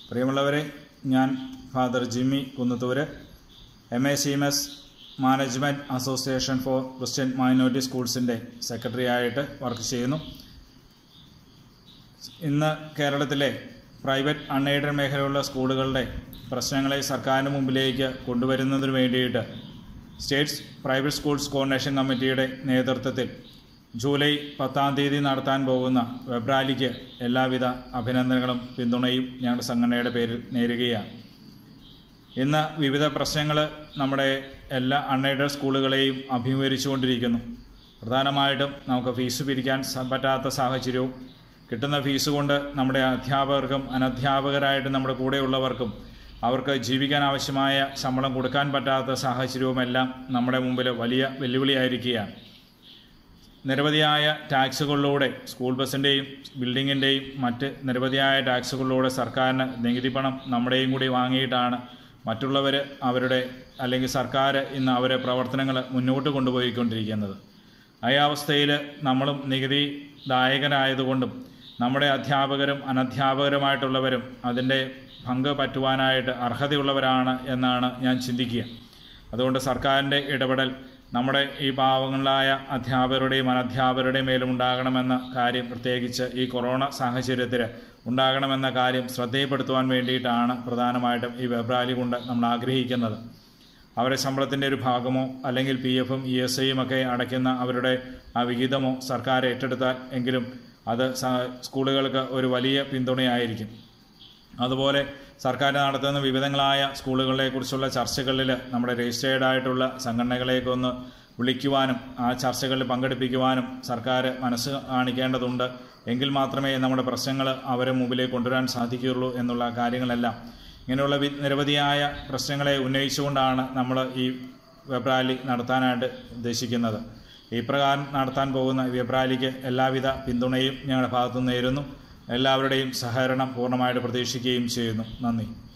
പ്രിയമുള്ളവരെ, ഞാൻ father Jimmy Kunnathoor, MACMS management association for Christian minority സ്കൂൾസിൻ്റെ സെക്രട്ടറി ആയിട്ട് വർക്ക് ചെയ്യുന്നു. ഇന്ന് കേരളത്തിലെ പ്രൈവറ്റ് അൺഎയ്ഡഡ് മേഖലയുള്ള സ്കൂളുകളുടെ പ്രശ്നങ്ങളെ സർക്കാരിന് മുമ്പിലേക്ക് കൊണ്ടുവരുന്നതിന് വേണ്ടിയിട്ട് സ്റ്റേറ്റ്സ് പ്രൈവറ്റ് സ്കൂൾസ് കോർഡിനേഷൻ കമ്മിറ്റിയുടെ നേതൃത്വത്തിൽ ജൂലൈ 10-ാം തീയതി നടത്താൻ പോകുന്ന വെബ് റാലിക്ക് എല്ലാവിധ അഭിനന്ദനങ്ങളും പിന്തുണയും ഞങ്ങളുടെ സംഘടനയുടെ പേരിൽ നേരുകയാണ്. ഇന്ന് വിവിധ പ്രശ്നങ്ങൾ നമ്മുടെ എല്ലാ അൺഎയ്ഡഡ് സ്കൂളുകളെയും അഭിമുഖീകരിച്ചുകൊണ്ടിരിക്കുന്നു. പ്രധാനമായിട്ടും നമുക്ക് ഫീസ് പിരിക്കാൻ പറ്റാത്ത സാഹചര്യവും, കിട്ടുന്ന ഫീസ് കൊണ്ട് നമ്മുടെ അധ്യാപകർക്കും അനധ്യാപകരായിട്ട് നമ്മുടെ കൂടെയുള്ളവർക്കും അവർക്ക് ജീവിക്കാൻ ആവശ്യമായ ശമ്പളം കൊടുക്കാൻ പറ്റാത്ത സാഹചര്യവുമെല്ലാം നമ്മുടെ മുമ്പിൽ വലിയ വെല്ലുവിളിയായിരിക്കുകയാണ്. നിരവധിയായ ടാക്സുകളിലൂടെ സ്കൂൾ ബസ്സിൻ്റെയും ബിൽഡിങ്ങിൻ്റെയും മറ്റ് നിരവധിയായ ടാക്സുകളിലൂടെ സർക്കാരിന് നികുതി പണം നമ്മുടെയും കൂടി വാങ്ങിയിട്ടാണ് മറ്റുള്ളവർ അവരുടെ അല്ലെങ്കിൽ സർക്കാർ ഇന്ന് അവരെ പ്രവർത്തനങ്ങൾ മുന്നോട്ട് കൊണ്ടുപോയിക്കൊണ്ടിരിക്കുന്നത്. ആ അവസ്ഥയിൽ നമ്മളും നികുതിദായകരായതുകൊണ്ടും നമ്മുടെ അധ്യാപകരും അനധ്യാപകരുമായിട്ടുള്ളവരും അതിൻ്റെ പങ്ക് പറ്റുവാനായിട്ട് അർഹതയുള്ളവരാണ് എന്നാണ് ഞാൻ ചിന്തിക്കുക. അതുകൊണ്ട് സർക്കാരിൻ്റെ ഇടപെടൽ നമ്മുടെ ഈ പാവങ്ങളായ അധ്യാപകരുടെയും അനധ്യാപകരുടെയും മേലും ഉണ്ടാകണമെന്ന കാര്യം, പ്രത്യേകിച്ച് ഈ കൊറോണ സാഹചര്യത്തിൽ ഉണ്ടാകണമെന്ന കാര്യം ശ്രദ്ധയിൽപ്പെടുത്തുവാൻ വേണ്ടിയിട്ടാണ് പ്രധാനമായിട്ടും ഈ വെബ് റാലി കൊണ്ട് നമ്മൾ ആഗ്രഹിക്കുന്നത്. അവരുടെ ശമ്പളത്തിൻ്റെ ഒരു ഭാഗമോ അല്ലെങ്കിൽ PF-ഉം ESIയും ഒക്കെ അടയ്ക്കുന്ന അവരുടെ ആ വിഹിതമോ സർക്കാർ ഏറ്റെടുത്താൽ എങ്കിലും അത് സ്കൂളുകൾക്ക് ഒരു വലിയ പിന്തുണയായിരിക്കും. അതുപോലെ സർക്കാർ നടത്തുന്ന വിവിധങ്ങളായ സ്കൂളുകളെക്കുറിച്ചുള്ള ചർച്ചകളിൽ നമ്മുടെ രജിസ്റ്റേർഡ് ആയിട്ടുള്ള സംഘടനകളെയൊക്കെ ഒന്ന് വിളിക്കുവാനും ആ ചർച്ചകളിൽ പങ്കെടുപ്പിക്കുവാനും സർക്കാർ മനസ്സ് കാണിക്കേണ്ടതുണ്ട്. എങ്കിൽ മാത്രമേ നമ്മുടെ പ്രശ്നങ്ങൾ അവരെ മുമ്പിലേക്ക് കൊണ്ടുവരാൻ സാധിക്കുകയുള്ളൂ എന്നുള്ള കാര്യങ്ങളെല്ലാം ഇങ്ങനെയുള്ള നിരവധിയായ പ്രശ്നങ്ങളെ ഉന്നയിച്ചുകൊണ്ടാണ് നമ്മൾ ഈ വെബ് റാലി നടത്താനായിട്ട് ഉദ്ദേശിക്കുന്നത്. ഈ പ്രകാരം നടത്താൻ പോകുന്ന വെബ് റാലിക്ക് എല്ലാവിധ പിന്തുണയും ഞങ്ങളുടെ ഭാഗത്തുനിന്ന് നേരുന്നു. എല്ലാവരുടെയും സഹകരണം പൂർണ്ണമായിട്ട് പ്രതീക്ഷിക്കുകയും ചെയ്യുന്നു. നന്ദി.